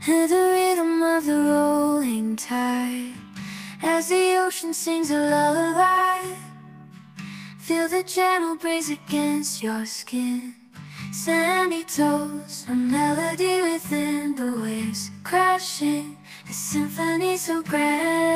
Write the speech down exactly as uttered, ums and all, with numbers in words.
Hear the rhythm of the rolling tide as the ocean sings a lullaby. Feel the gentle breeze against your skin, sandy toes, a melody within the waves crashing, a symphony so grand.